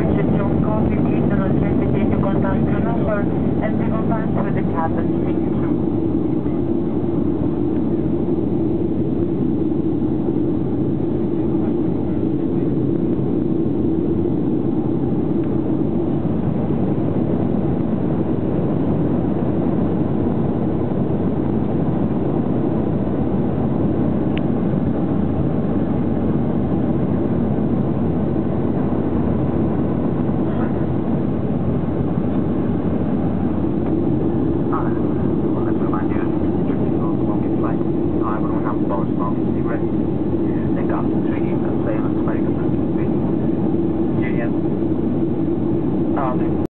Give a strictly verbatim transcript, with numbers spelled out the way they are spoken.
reached your call, you can locate the gate to contact your number and we will pass with the cabin.